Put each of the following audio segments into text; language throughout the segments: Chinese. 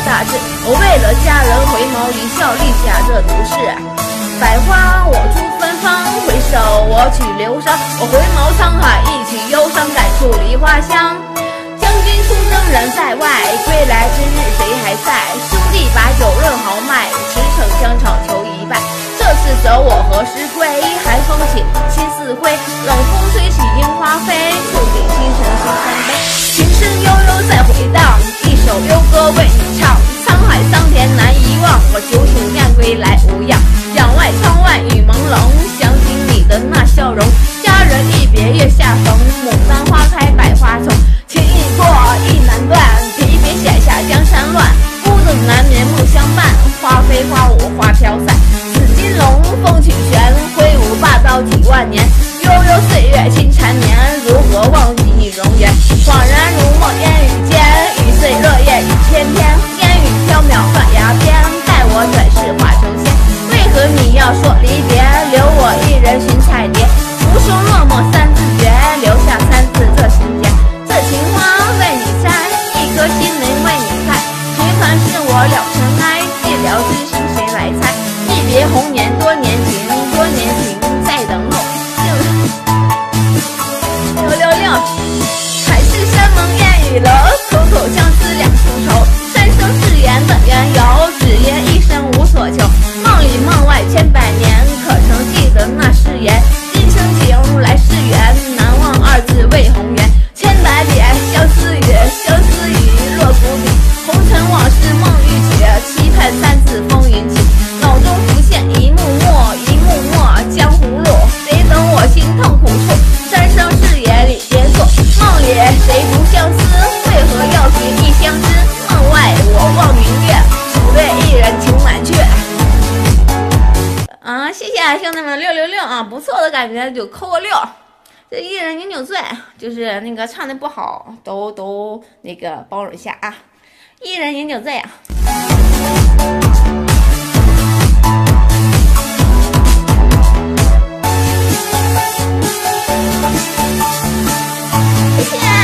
大志。我为了家人回眸一笑，立下这毒誓。百花我出芬芳，回首我去流觞。我回眸沧海，一曲忧伤，感触梨花香。将军出征人在外，归来之日谁还在？兄弟把酒论豪迈，驰骋疆场求一败。这次走我何时归？寒风起，心似灰。冷风吹起樱花飞，触景心神心三杯。琴声悠悠再回荡，一首幽歌为你唱。沧海桑田难遗忘，我久久念归来无恙。仰外窗外雨朦胧，想起你的那笑容。家人一别月下逢，牡丹花开百花丛。情已过意难断，提笔写下江山乱。孤枕难眠梦相伴，花飞花舞花飘散。紫金龙凤曲旋，挥舞霸道几万年。悠悠岁月轻缠绵，如何忘记你容颜？恍然如梦烟雨间，雨碎落叶一片片。烟雨缥缈断崖边，待我转世化成仙。为何你要说离别，留我一人寻彩蝶？无声落寞三字诀，留下三字这心间。这情花为你栽，一颗心灵为你开。谁传是我了尘埃？寂寥之心谁来猜？一别红颜多年情，多年情在等候。666，海誓山盟烟雨楼，口口相思两情愁。三生誓言怎缘由？只因一生无所求。梦里梦外千百年，可曾记得那誓言？今生情，来世缘，难忘二字为红颜。千百遍相思雨，相思雨落谷底。红尘往事梦一曲，期盼三字风云起。脑中浮现一幕幕，一幕幕江湖路。谁懂我心痛苦处？三生誓言里别错。梦里谁不相思？为何要寻觅相知？梦外我望云月，只为一人情满阙。谢谢兄弟们666啊，不错的感觉就扣个6。这一人饮酒醉，就是那个唱的不好，都那个包容一下啊。一人饮酒醉啊。谢谢。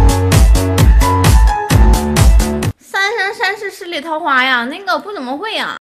十里桃花呀，那个不怎么会呀。